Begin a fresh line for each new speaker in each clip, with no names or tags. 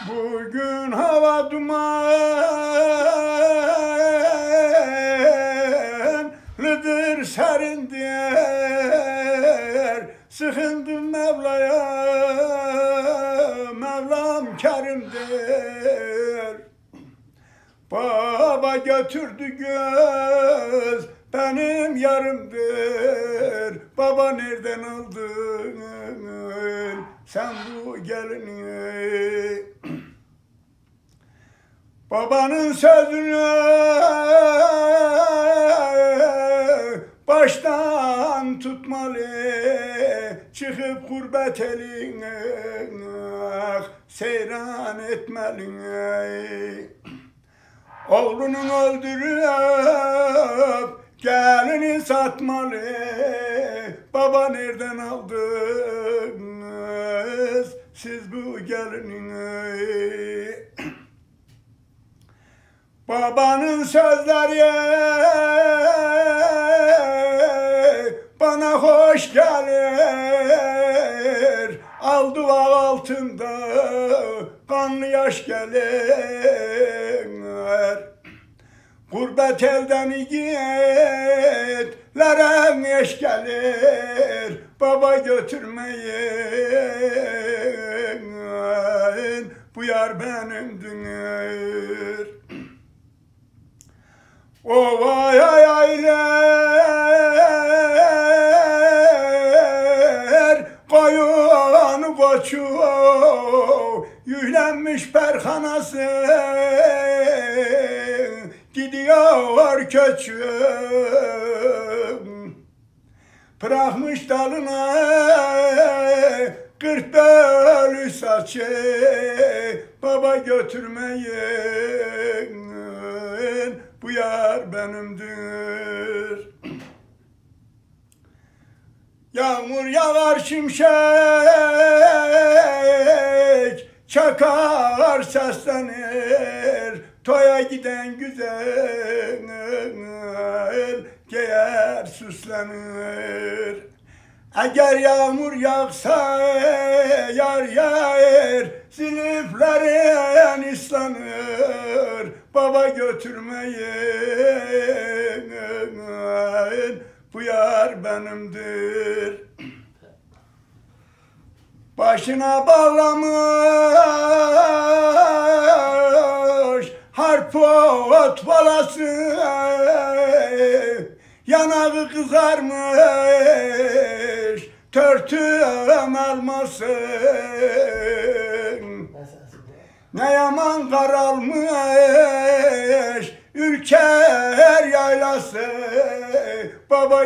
Bugün hava dumanlıdır, serindir. Sıkındım Mevla'ya, Mevlam kerimdir. Baba götürdü göz, benim yarımdır. Baba nereden aldın sen bu gelini? Babanın sözünü baştan tutmalı, çıkıp gurbet eline seyran etmeli. Oğlunun öldürüp gelini satmalı. Baba nereden aldınız siz bu gelini? Babanın sözleri bana hoş gelir. Aldı ağ altında kanlı yaş gelir. Gurbet elden yiğitlere eş gelir. Baba götürmeyin, bu yar benimdir. O vay ay ayler, koyun koçu yüklenmiş perhanası, gidiyor köçüm. Bırakmış dalına 40 bölü saçı, baba götürmeyin, bu yar benimdir. Yağmur yağar şimşek, çakar seslenir. Toya giden güzel giyer süslenir. Eğer yağmur yağsa yar yağar, ziliflerin ıslanır. Baba götürmeyin, bu yar benimdir. Başına bağlamış harput balası, yanağı kızarmış törtüm elması. Ne yaman karalmış ülker yaylası, baba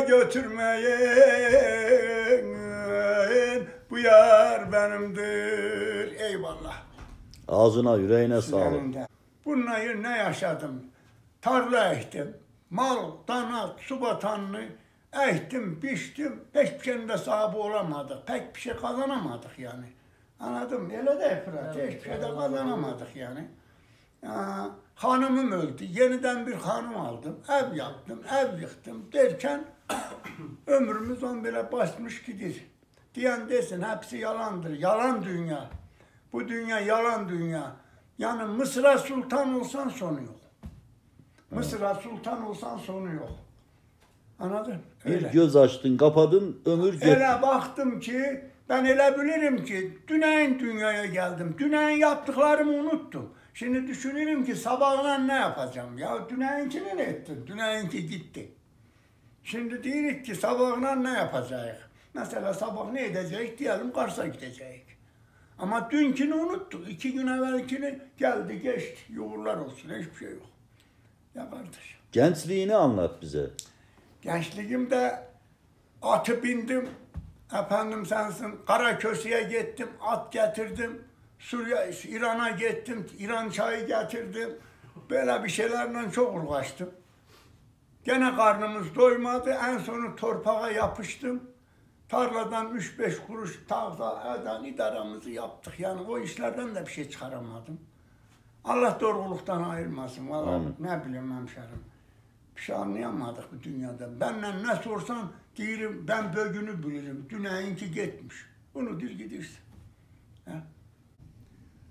götürmeyin, bu yar benimdir. Eyvallah.
Ağzına yüreğine sağlık.
Bununla ne yaşadım? Tarla ektim. Mal, dana, su batanını ektim, biçtim. Pek bir şeyin de sahibi olamadık. Pek bir şey kazanamadık yani. Anladım. Öyle de Fırat. Hiçbir şey de kazanamadık yani. Hanımım öldü. Yeniden bir hanım aldım. Ev yaptım, ev yıktım derken ömrümüz on böyle basmış gidiyor. Diyen desin hepsi yalandır. Yalan dünya. Bu dünya yalan dünya. Yani Mısır'a sultan olsan sonu yok. Mısır'a sultan olsan sonu yok. Anladın? Öyle.
Bir göz açtın, kapadın, ömür geçti.
Öyle baktım ki, ben öyle bilirim ki, düneyin dünyaya geldim. Düneyin yaptıklarımı unuttum. Şimdi düşünürüm ki sabahına ne yapacağım? Ya düneyinkini ne ettin? Düneyinki gitti. Şimdi diyoruz ki sabahına ne yapacağız? Mesela sabah ne edeceğiz? Diyelim Kars'a gideceğiz. Ama dünkünü unuttuk. 2 gün evvelkini geldi geçti. Yuğurlar olsun, hiçbir şey yok. Ya kardeş.
Gençliğini anlat bize.
Gençliğimde atı bindim. Efendim sensin. Karaköse'ye gittim. At getirdim. Suriye, İran'a gittim. İran çayı getirdim. Böyle bir şeylerle çok uğraştım. Gene karnımız doymadı. En sonu torpağa yapıştım. Tarladan 3-5 kuruş tavla eden idaramızı yaptık. Yani o işlerden de bir şey çıkaramadım. Allah doğruluktan ayırmasın. Vallahi ne bileyim hemşerim. Bir şey anlayamadık bu dünyada. Benden ne sorsan diyelim ben bölgünü bilirim. Düneyinki gitmiş. Bunu dil gidirsin.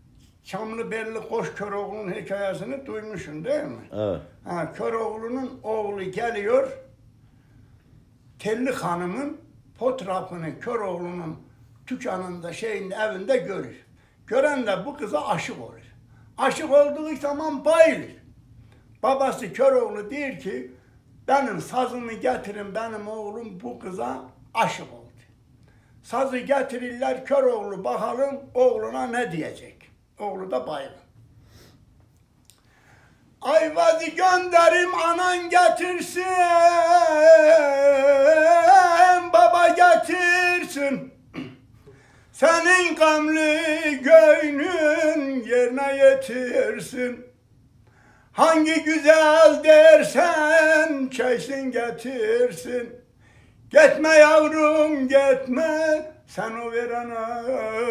Çamlıbelli Koş Köroğlu'nun hikayesini duymuşsun değil mi?
Evet.
Ha, Köroğlu'nun oğlu geliyor, Telli Hanım'ın fotoğrafını Köroğlu'nun dükkanında evinde görür. Gören de bu kıza aşık olur. Aşık olduğu zaman bayılır. Babası Köroğlu diyor ki benim sazımı getirin, benim oğlum bu kıza aşık oldu. Sazı getirirler, Köroğlu bakalım oğluna ne diyecek. Oğlu da bayılır. Ayvazı gönderim anan getirsin, baba getirsin. Senin gamlı göğnün yerine yetirsin. Hangi güzel dersen çeksin getirsin. Gitme yavrum gitme, sen o verana,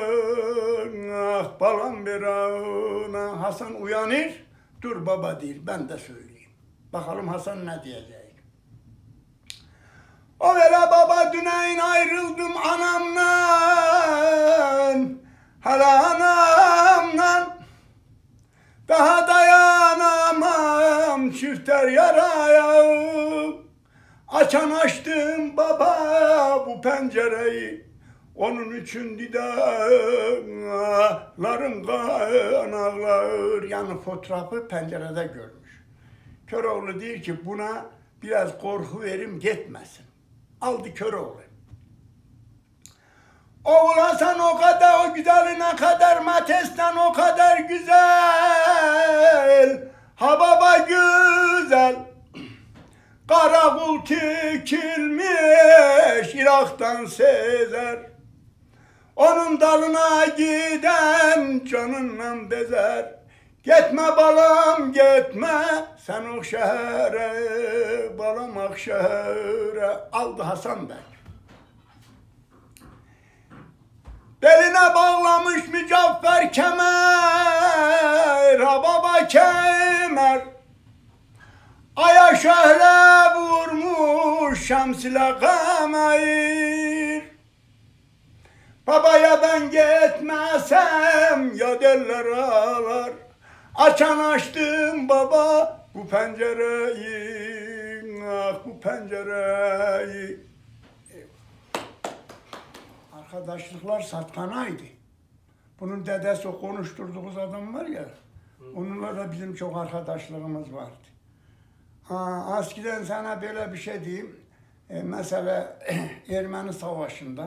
ah balam verana. Hasan uyanır, dur baba der, ben de söyleyeyim. Bakalım Hasan ne diyecek. O vela baba düneyin ayrıldım anamdan, hala anamdan. Daha dayanamam çifter yaraya. Açan açtım baba bu pencereyi. Onun için didarlarım kan ağlar. Yani fotoğrafı pencerede görmüş. Köroğlu diyor ki buna biraz korku verim gitmesin. Aldı Köroğlu. Oğul Hasan o kadar o güzeline kadar Matesten o kadar güzel. Ha baba güzel. Karakul tikilmiş Irak'tan sezer. Onun dalına giden canından bezer. Gitme balam gitme sen o şehre, balam Akşehir'e. Aldı Hasan Bey. Beline bağlamış mücevher kemer, ha baba kemer. Aya şöyle vurmuş şems ile kamer. Babaya ben gitmesem ya derler ağlar. Açan açtım baba bu pencereyi, ah bu pencereyi. Arkadaşlıklar satkanaydı. Bunun dedesi o konuşturduğumuz adam var ya, onunla da bizim çok arkadaşlığımız vardı. Eskiden sana böyle bir şey diyeyim. Mesela Ermeni Savaşı'nda,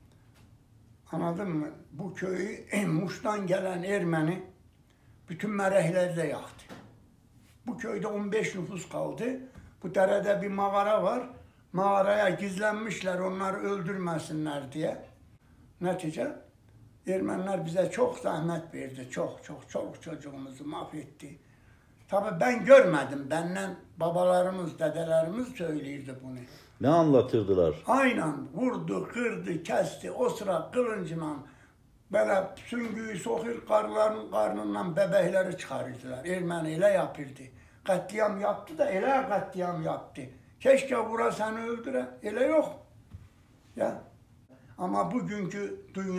anladın mı? Bu köyü Muş'tan gelen Ermeni bütün merehleri de yaktı. Bu köyde 15 nüfus kaldı. Bu derede bir mağara var. Mağaraya gizlenmişler onları öldürmesinler diye. Netice Ermeniler bize çok zahmet verdi. Çok çoluk çocuğumuzu mahvetti. Tabii ben görmedim. Benden babalarımız, dedelerimiz söylüyordu bunu.
Ne anlatırdılar?
Aynen vurdu, kırdı, kesti. O sıra kılıncıyla böyle süngüyü sokuyor, karnından bebekleri çıkarırdılar. Ermeniyle yapırdı. Katliam yaptı da ele katliam yaptı. Keşke vura seni öldüre. Ele yok. Ya. Ama bugünkü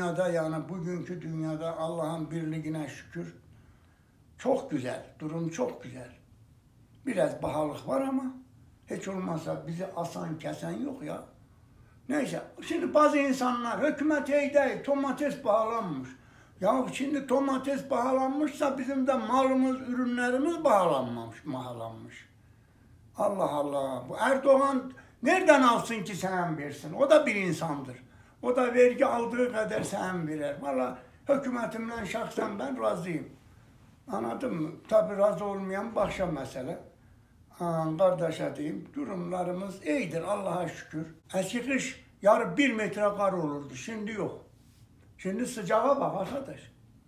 dünyada Allah'ın birliğine şükür çok güzel, durum çok güzel. Biraz pahalılık var ama hiç olmazsa bizi asan kesen yok ya. Neyse, şimdi bazı insanlar hükümet değil, domates pahalanmış. Ya şimdi domates pahalanmışsa bizim de malımız, ürünlerimiz pahalanmış. Allah Allah, bu Erdoğan nereden alsın ki sen versin? O da bir insandır. O da vergi aldığı kadar sen verer. Valla hükümetimden şahsen ben razıyım. Anladın mı? Tabii razı olmayan başka mesele. Kardeşe diyeyim, durumlarımız iyidir Allah'a şükür. Eski kış yarı 1 metre kar olurdu, şimdi yok. Şimdi sıcağa bak arkadaş.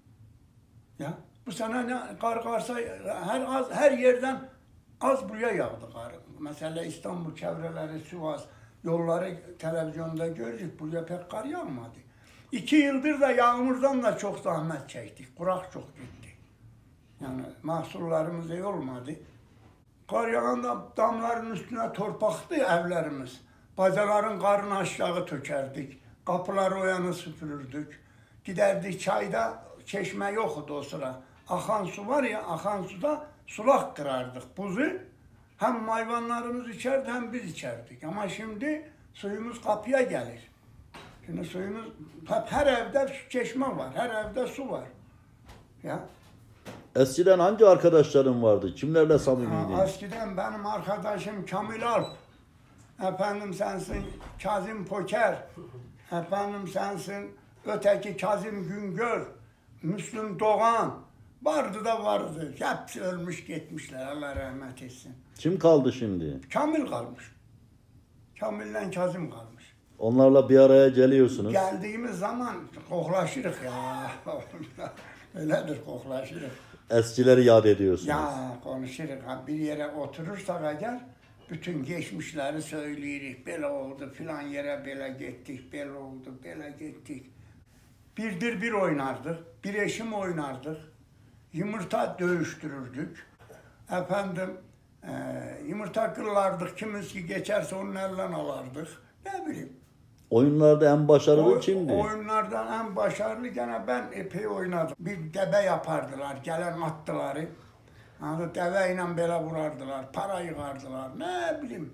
Ya bu sene ne kar karsa her yerden az buraya yağdı kar. Mesela İstanbul çevreleri, Sivas yolları televizyonda gördük, buraya pek kar yağmadı. 2 yıldır da yağmurdan da çok zahmet çektik, kurak çok gitti. Yani mahsullarımız iyi olmadı. Kar yağanda damların üstüne torpaktı evlerimiz. Bacaların karını aşağı tökerdik. Kapıları o yana süpürürdük. Giderdik çayda, çeşme yoktu o sıra. akan su var ya, akan suda sulak kırardık buzu. Hem hayvanlarımız içerdi hem biz içerdik. Ama şimdi suyumuz kapıya gelir. Şimdi suyumuz, her evde çeşme var, her evde su var. Ya.
Eskiden hangi arkadaşların vardı? Kimlerle samimiydin?
Eskiden benim arkadaşım Kamil Alp, efendim sensin Kazım Poker, efendim sensin öteki Kazım Güngör, Müslüm Doğan, vardı da vardı. Hepsi ölmüş gitmişler, Allah rahmet etsin.
Kim kaldı şimdi?
Kamil kalmış. Kamil'le Kazım kalmış.
Onlarla bir araya geliyorsunuz.
Geldiğimiz zaman koklaşırız ya. Öyledir, koklaşırız.
Eskileri yad ediyorsunuz.
Ya konuşuruz. Bir yere oturursak eğer bütün geçmişleri söyleyiriz. Böyle oldu, filan yere böyle gittik, böyle oldu, böyle gittik. Birdir bir oynardık, bir eşim oynardık. Yumurta dövüştürürdük. Efendim, yumurta kırlardık, kimisi geçerse onun elinden alardık. Ne bileyim.
Oyunlarda en başarılı kimdi?
Oyunlardan en başarılı gene ben epey oynadım. Bir deve yapardılar, gelen attıları. Yani deveyle böyle vurardılar, para yığardılar, ne bileyim.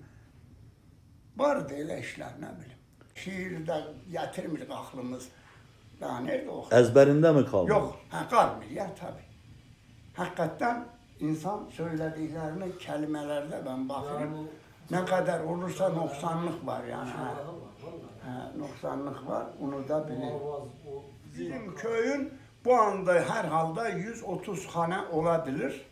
Vardı öyle işler, ne bileyim. Şiirde getirmirik aklımız. Daha nerede o?
Ezberinde mi kaldı?
Yok, kalmıyor ya tabii. Hakikaten insan söylediklerini kelimelerde ben bakıyorum. Ne kadar olursa noksanlık var yani. Noksanlık var, onu da bilin. Bizim köyün bu anda herhalde 130 hane olabilir.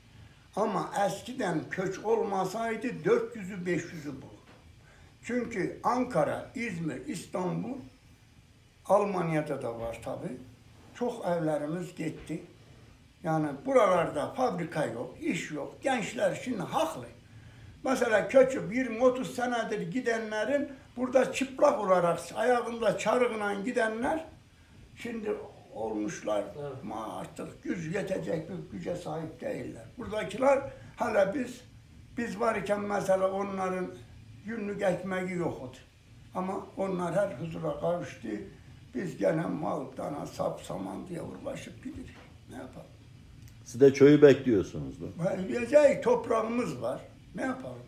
Ama eskiden köç olmasaydı 400'ü 500'ü bulur. Çünkü Ankara, İzmir, İstanbul, Almanya'da da var tabii. Çok evlerimiz gitti. Yani buralarda fabrika yok, iş yok. Gençler şimdi haklı. Mesela köçüp 20-30 senedir gidenlerin burada çıplak olarak ayağında çarığıyla gidenler şimdi olmuşlar artık güç yetecek bir güce sahip değiller. Buradakiler hala biz varken mesela onların günlük ekmeği yoktu. Ama onlar her huzura kavuştu. Biz gene mal, dana, sap, saman diye uğraşıp gidiyoruz. Ne yapalım?
Siz de köyü bekliyorsunuz.
Yiyecek toprağımız var. Ne yapalım?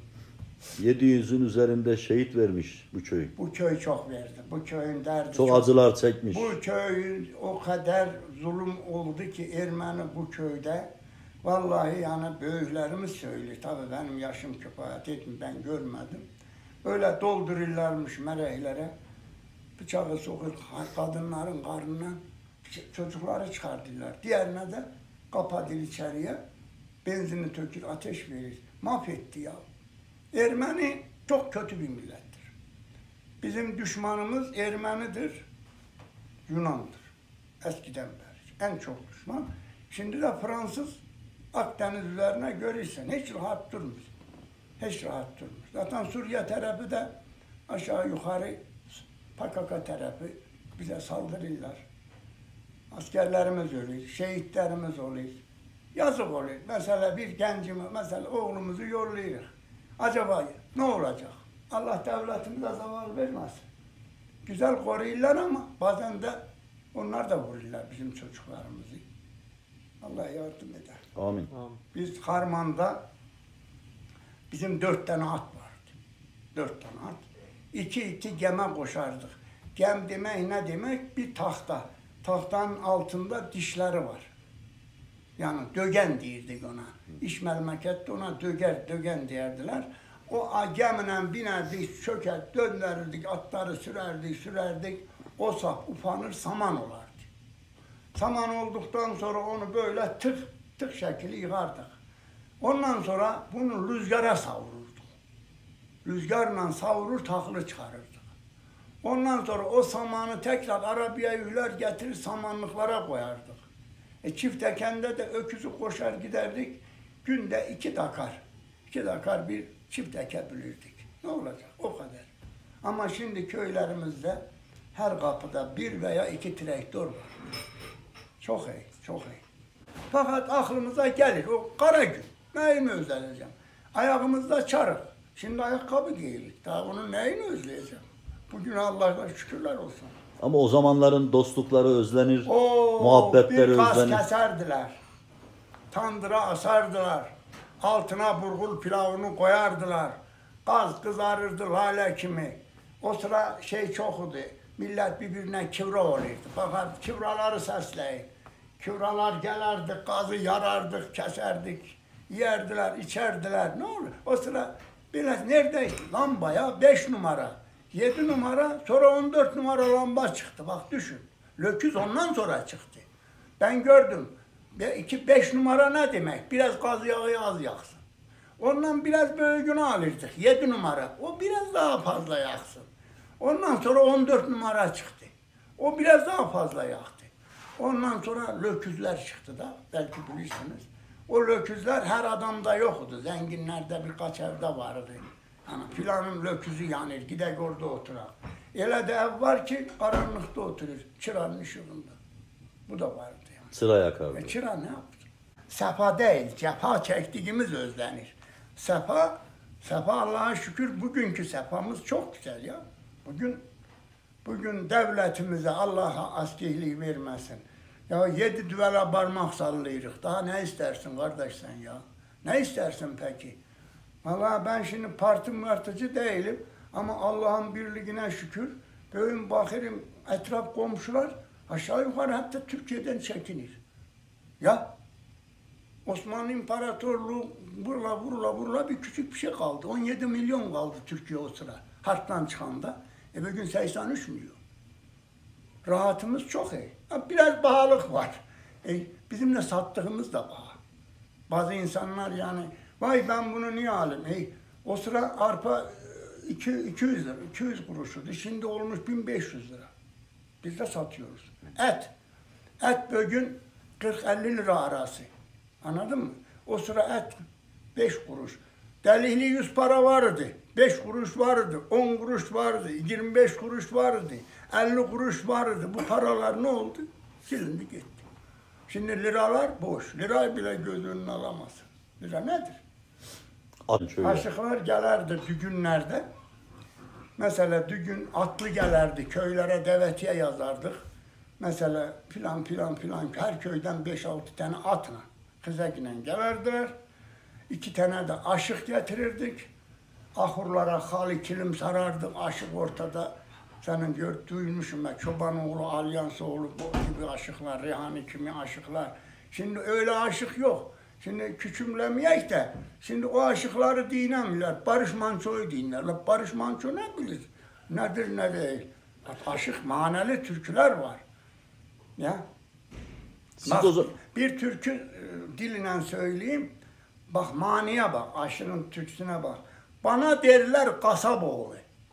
700'ün üzerinde şehit vermiş bu köy.
Bu köy çok verdi. Bu köyün derdi
Çok acılar çekmiş.
Bu köyün o kadar zulüm oldu ki Ermeni bu köyde. Vallahi yani büyüklerimiz söylüyor. Tabii benim yaşım kifayet etmiyor. Ben görmedim. Öyle doldururlarmış merehlere. Bıçağı sokup kadınların karnına çocukları çıkardılar. Diğerine de kapatır içeriye. Benzini tökür, ateş verir. Mahvetti ya. Ermeni çok kötü bir millettir. Bizim düşmanımız Ermenidir, Yunan'dır. Eskiden beri. En çok düşman. Şimdi de Fransız Akdeniz üzerine görürsen hiç rahat durmuyor. Hiç rahat durmuyor. Zaten Suriye tarafı da aşağı yukarı PKK tarafı bize saldırırlar. Askerlerimiz ölüyor, şehitlerimiz oluyor. Yazık oluyor. Mesela bir gencimi, mesela oğlumuzu yolluyoruz. Acaba ne olacak? Allah devletimize zaval vermez. Güzel koruyurlar ama bazen de onlar da vururlar bizim çocuklarımızı. Allah yardım eder.
Amin.
Biz Harman'da bizim 4 tane at vardı. 4 tane at. 2 geme koşardık. Gem demek ne demek? Bir tahta. Tahtanın altında dişleri var. Yani dögen deyirdik ona. İş memlekette ona dögen derdiler. O gemine binerdik, çöker, döndürürdük, atları sürerdik. O sap ufanır, saman olardı. Saman olduktan sonra onu böyle tık şekli yıkardık. Ondan sonra bunu rüzgara savururduk. Rüzgarla savurur, tahlı çıkarırdık. Ondan sonra o samanı tekrar arabaya yüler getirir, samanlıklara koyardık. Çift ekende de öküzü koşar giderdik. Günde 2 dakar. 2 dakar bir çift ekebilirdik. Ne olacak? O kadar. Ama şimdi köylerimizde her kapıda 1 veya 2 traktör var. Çok iyi, çok iyi. Fakat aklımıza gelir o kara gün. Neyini özleyeceğim? Ayağımızda çarık. Şimdi ayakkabı giyirik. Daha onun neyini özleyeceğim? Bugün Allah'a şükürler olsun.
Ama o zamanların dostlukları özlenir, muhabbetleri
bir kas
özlenir.
keserdiler. tandıra asardılar. Altına burgul pilavını koyardılar. Gaz kızarırdı lale kimi. O sıra şey çok idi. Millet birbirine kivra olurdu. Fakat kivraları sesleyin. Kivralar gelerdi, gazı yarardık, keserdik. Yerdiler, içerdiler. Ne olur? O sıra biraz neredeydi? Lambaya 5 numara, 7 numara, sonra 14 numara lamba çıktı. Bak düşün. Löküz ondan sonra çıktı. Ben gördüm. 5 numara ne demek? Biraz gaz yağı az yaksın. Ondan biraz büyüğünü alırdık. 7 numara. O biraz daha fazla yaksın. Ondan sonra 14 numara çıktı. O biraz daha fazla yaktı. Ondan sonra löküzler çıktı da. Belki bilirsiniz. O löküzler her adamda yoktu. Zenginlerde birkaç evde vardı. Yani filanın löküzü yanır. Gidek orada oturar. Öyle de ev var ki karanlıkta oturur. Çıranın ışığında. Bu da vardı yani.
Sıra yakardı.
Çıra ne yaptı? Sefa değil, cefa çektiğimiz özlenir. Sefa Allah'a şükür bugünkü sefamız çok güzel ya. Bugün devletimize Allah'a askerliği vermesin. Ya 7 düvele parmak sallıyoruz. Daha ne istersin kardeş sen ya? Ne istersin peki? Vallahi ben şimdi martıcı değilim. Ama Allah'ın birliğine şükür. Böyle bakırım etraf komşular aşağı yukarı hatta Türkiye'den çekinir. Ya Osmanlı İmparatorluğu vurula bir küçük bir şey kaldı. 17 milyon kaldı Türkiye o sıra. Harptan çıkanda. Bugün 83 milyon. Rahatımız çok iyi. Biraz pahalılık var. Bizimle sattığımız da pahalı. Bazı insanlar yani vay ben bunu niye alayım? O sıra arpa 200 lira, 200 kuruşuydu. Şimdi olmuş 1500 lira. Biz de satıyoruz. Et bugün 40-50 lira arası. Anladın mı? O sıra et 5 kuruş. Delihli 100 para vardı. 5 kuruş vardı, 10 kuruş vardı, 25 kuruş vardı, 50 kuruş vardı. Bu paralar ne oldu? Silindi gitti. Şimdi liralar boş. Lirayı bile göz önüne alamaz. Lira nedir? Aşıklar gelerdi düğünlerde. Mesela düğün atlı gelerdi. Köylere davetiye yazardık. Mesela filan her köyden 5-6 tane atla kıza giden gelerdiler. 2 tane de aşık getirirdik. Ahurlara halı kilim sarardık. Aşık ortada. Senin duymuşum ben. Çobanoğlu, Alyansoğlu bu gibi aşıklar. Reyhani kimi aşıklar. Şimdi öyle aşık yok. Şimdi küçümlemeyek de. Şimdi o aşıkları dinlemiyorlar. Barış Manço'yu dinlerler. Barış Manço ne bilir? Nedir ne değil. Aşık maneli türküler var. Ya. Bak, bir türkü dilinden söyleyeyim. Bak maniye bak. Aşığın türküsüne bak. Bana derler Kasaboğlu.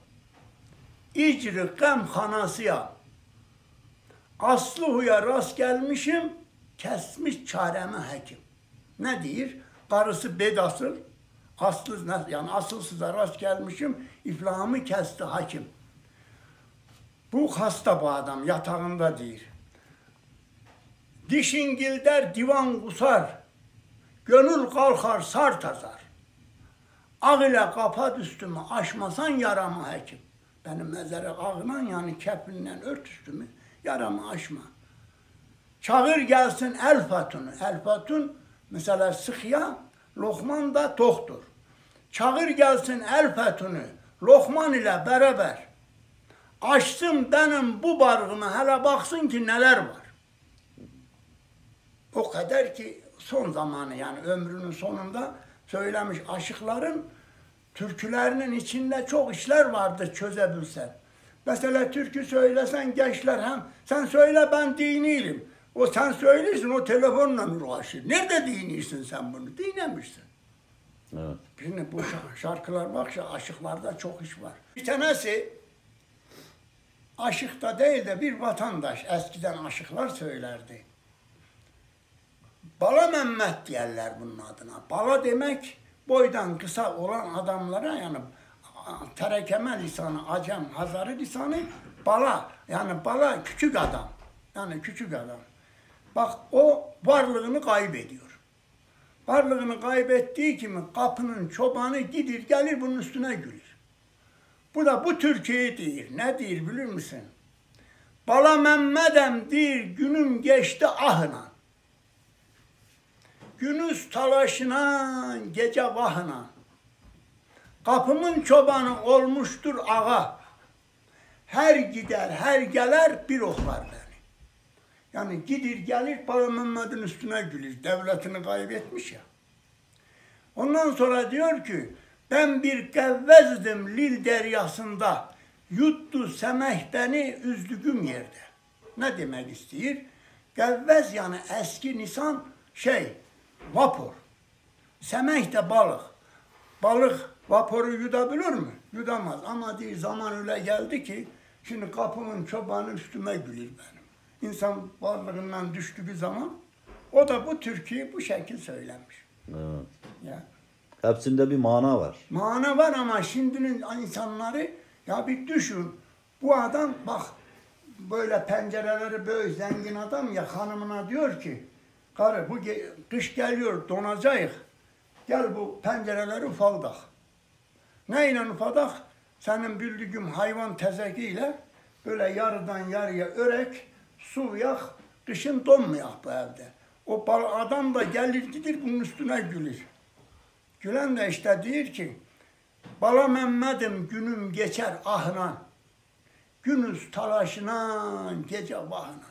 İcri gamhanasıya. Aslı huya rast gelmişim. Kesmiş çareme hekim. Ne diyor? Karısı bedasıl. Yani asılsıza rast gelmişim. İflahımı kesti hakim. Bu hasta bu adam yatağında değil. Dişingil der divan kusar. Gönül kalkar sar tazar. Ağ ile kapat üstümü aşmasan yaramı hekim. Benim mezarı ağla yani kefinle ört üstümü yaramı aşma. Çağır gelsin El Fatunu. El Fatun mesela sıhya, Lokman da doktor. Çağır gelsin El Fatunu. Lokman ile beraber. Açtım benim bu barğımı hele baksın ki neler var. O kadar ki son zamanı yani ömrünün sonunda söylemiş aşıkların türkülerinin içinde çok işler vardır çözebilsen. Mesela türkü söylesen gençler hem sen söyle ben diniyim. O sen söylersin o telefonla uğraşır. Nerede dinisin sen bunu? Dinlemişsin.
Evet.
Şimdi bu şarkılar bak aşıklarda çok iş var. Bir tanesi aşıkta değil de bir vatandaş eskiden aşıklar söylerdi. Bala Mehmet diyorlar bunun adına. Bala demek boydan kısa olan adamlara yani terekeme lisanı, Acem, Hazarı lisanı bala. Yani bala küçük adam. Yani küçük adam. Bak o varlığını kaybediyor. Varlığını kaybettiği gibi kapının çobanı gidir gelir bunun üstüne gülür. Bu da bu Türkiye değil. Ne değil bilir misin? Bala Mehmet'em değil günüm geçti ahına. Günüz talaşına, gece vahına. Kapımın çobanı olmuştur ağa. Her gider, her gelir bir oklar beni. Yani gidir gelir Baba Mehmet'in üstüne gülür. Devletini kaybetmiş ya. Ondan sonra diyor ki, ben bir gevvezdim Lil deryasında, yuttu semeh beni üzdüğüm yerde. Ne demek istiyor? Gevvez yani eski Nisan vapur. Semeh de balık. Balık vaporu yutabilir mi? Yutamaz. Ama diyor zaman öyle geldi ki, şimdi kapımın çobanı üstüme gülür benim. İnsan varlığından düştüğü zaman, o da bu türküyü bu şekil söylemiş.
Evet.
Ya.
Hepsinde bir mana var.
Mana var ama şimdinin insanları, ya bir düşün, bu adam bak, böyle pencereleri böyle zengin adam ya, hanımına diyor ki, karı bu kış geliyor donacağız, gel bu pencereleri ufaldak. Neyle ufaldak? Senin bildiğin hayvan tezekiyle böyle yarıdan yarıya örek, su yak, kışın donmayak bu evde. O adam da gelir gider bunun üstüne gülür. Gülen de işte diyor ki, Bala Mehmet'im günüm geçer ahına, günüz talaşına, gece vahına.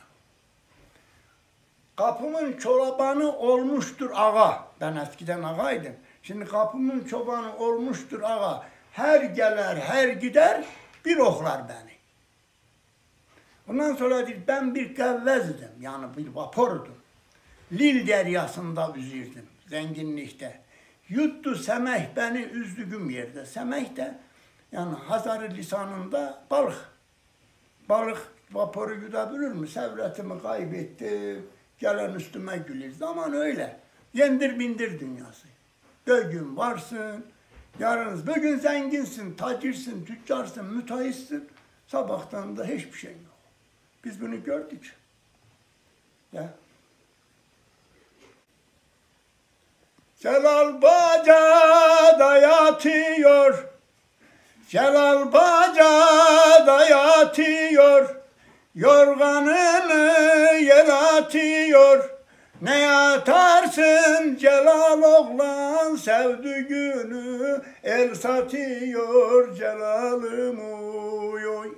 Kapımın çobanı olmuştur ağa. Ben eskiden ağaydım. Şimdi kapımın çobanı olmuştur ağa. Her gelir, her gider bir oklar beni. Ondan sonra diyor, ben bir gevvezdim. Yani bir vapurdum. Lil deryasında üzürdüm. Zenginlikte. Yuttu semeh beni üzdüğüm yerde. Semeh de yani Hazarı lisanında balık. Balık vapuru yutabilir mi? Sevretimi kaybettim. Gelen üstüme gülür. Zaman öyle. Yendir bindir dünyası. Bugün varsın. Yarın bugün zenginsin, tacirsin, tüccarsın, müteahhitsin. Sabahtan da hiçbir şey yok. Biz bunu gördük. Ya. Celal bacada yatıyor, Celal bacada yatıyor, yorganını yel atıyor. Ne yatarsın Celal oğlan, sevdiğini el satıyor Celal'ım oy.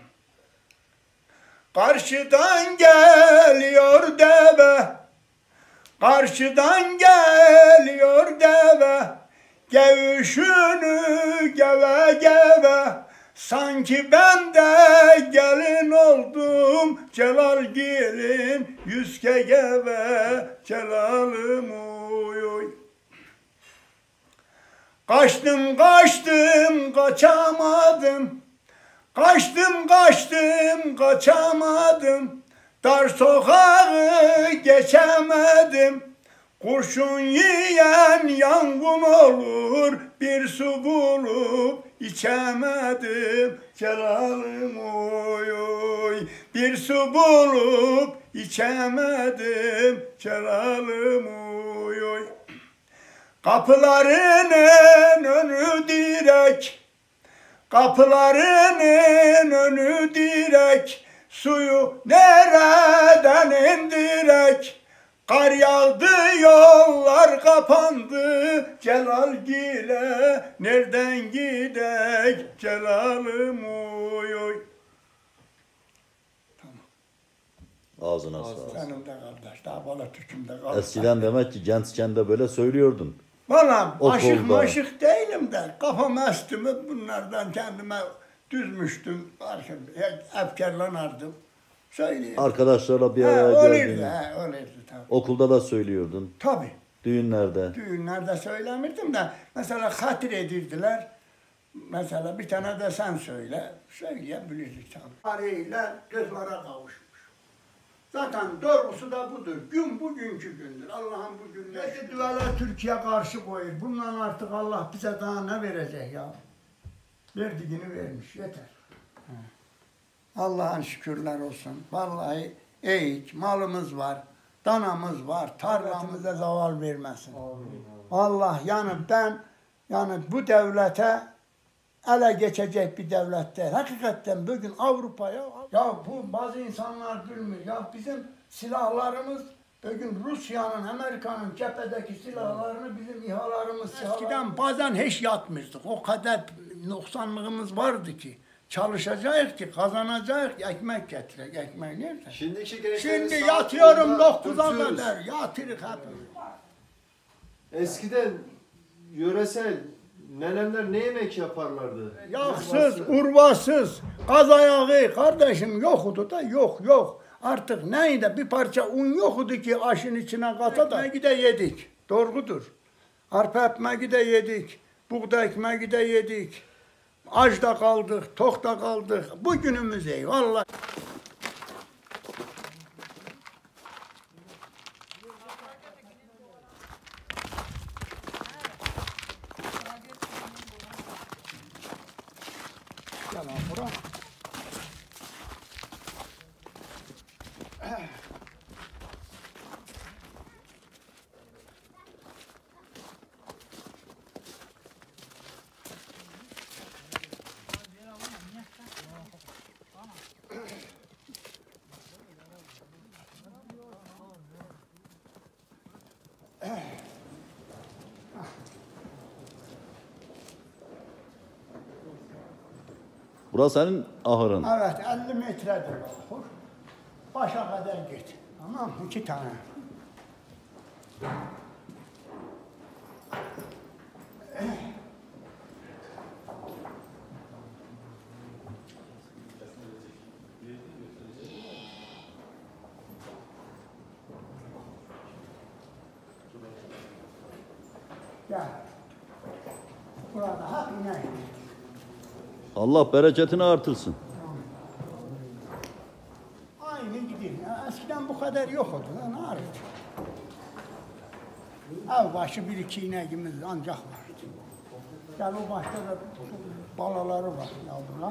Karşıdan geliyor deve, karşıdan geliyor deve, gevşünü geve geve, sanki ben de gelin oldum, Celal gelin yüzke geve, Celal'ım oy. Kaçtım kaçtım kaçamadım, kaçtım kaçtım kaçamadım, dar sokağı geçemedim. Kurşun yiyen yangın olur, bir su bulup içemedim, Celal'ım oy oy. Bir su bulup içemedim, Celal'ım oy oy. Kapılarının önü direk, kapılarının önü direk, suyu nereden indirek? Kar yağdı, yollar kapandı, Celalgil'e nereden gidek, Celal'ım oy oy. Tamam.
Ağzına sağlık.
Senin de kardeş, daha bala türkümde kaldı.
Eskiden demek ki gençken de böyle söylüyordun.
Valla aşık
Okulda.
maşık değilim de, kafam esti mi bunlardan kendime düzmüştüm, efkarlanardım. Söyleyeyim.
Arkadaşlarla bir araya geldiğini.
Öyleydi tabii.
Okulda da söylüyordun.
Tabii.
Düğünlerde.
Düğünlerde söylemirdim de mesela hatır edirdiler. Mesela bir tane de sen söyle. Söyleyebilirdik tabii. Arıyla kızlara kavuşmuş. Zaten doğrusu da budur. Gün bugünkü gündür. Allah'ın bu günleri. Düvele Türkiye karşı koyur. Bundan artık Allah bize daha ne verecek ya? Verdiğini vermiş. Yeter. Allah'ın şükürler olsun. Vallahi eğik, malımız var, danamız var, tarlamıza zaval vermesin. Allah yani bu devlete ele geçecek bir devlet değil. Hakikaten bugün Avrupa'ya, ya bu bazı insanlar bilmiyor. Ya bizim silahlarımız Bugün Rusya'nın, Amerika'nın cephedeki silahlarını bizim İHA'larımız eskiden bazen hiç yatmazdık. O kadar noksanlığımız vardı ki. Çalışacağız ki kazanacağız, ekmek getirek. Ekmek nerede?
Şimdiki gençlerin
Şimdi
saat
yatıyorum
10'da
9'a
dürtüyoruz.
kadar. Yatırık hepimiz.
Eskiden yöresel nenemler ne yemek yaparlardı?
Yaksız, urvasız, kaz ayağı kardeşim yoktu da yok. Artık neydi bir parça un yoktu ki aşın içine kata da ekmeği de yedik. Doğrudur. Arpa ekmeği de yedik. Buğday ekmeği de yedik. Aç da kaldık, tok da kaldık. Bugünümüz iyi vallahi. Gel lan buraya.
Burası senin ahırın.
Evet 50 metredir ahır. Başa kadar git. Tamam mı? 2 tane. Gel. Burada hep inek.
Allah bereketini artırsın.
Aynı gidiyor. Ya, eskiden bu kadar yoktu. Ne arıyor? Ev başı bir iki ineğimiz ancak vardı. Gel o başta da balaları var yavrular.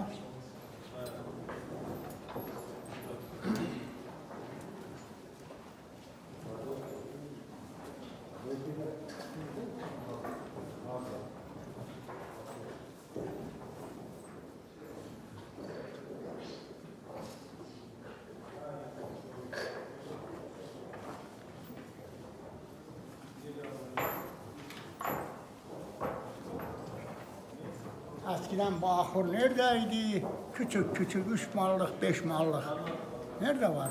Eskiden bu ahır neredeydi? Küçük 3 mallık, 5 mallık. Nerede var?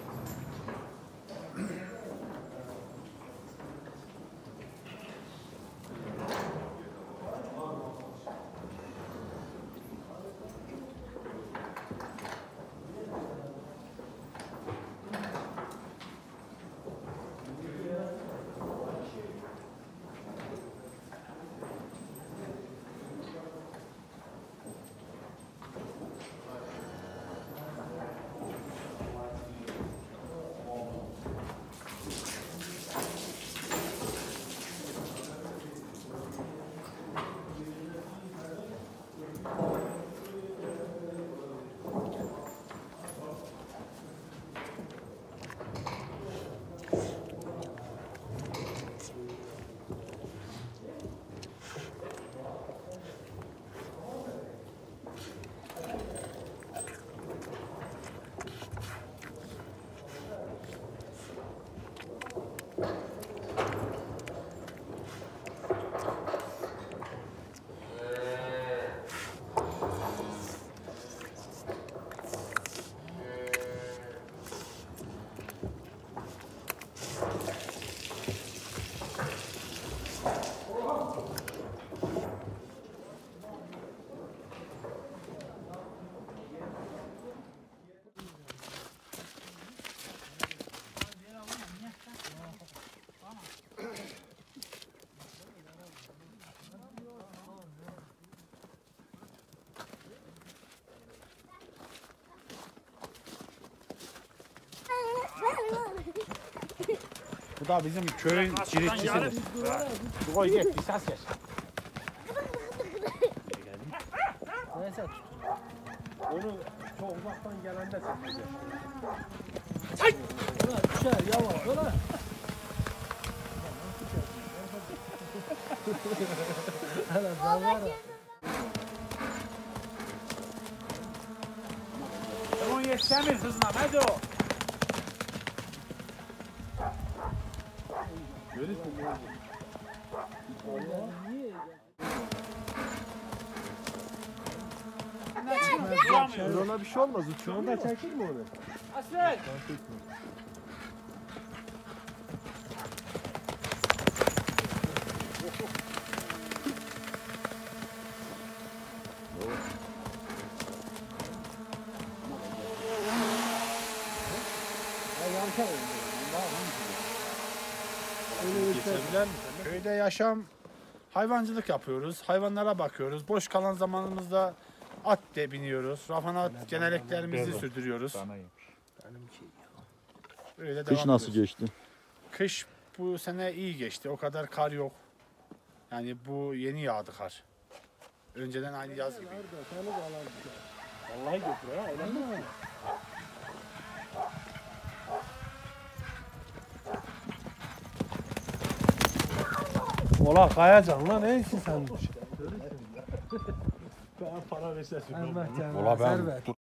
Bu da bizim köyün ciritçisidir. Koy git bir ses ver. Neyse. Onu çok uzaktan gelende çekeceğiz. Ulan düşer yavaş ulan. Hala ben var ya. Tamam yetişemir hızla hadi o.
Ona bir şey olmaz. Uçuğunda çekir mi onu?
Asel.
Köyde yaşam, hayvancılık yapıyoruz, hayvanlara bakıyoruz. Boş kalan zamanımızda at de biniyoruz. Rafanat geleneklerimizi sürdürüyoruz. Öyle devam
Kış nasıl
ediyoruz.
geçti?
Kış bu sene iyi geçti. O kadar kar yok. Yani bu yeni yağdı kar. Önceden aynı yaz gibi.
Vallahi götür ha. Öyle mi?
Ola kayacaksın lan neysin sen?
Ben para versen.
Ola ben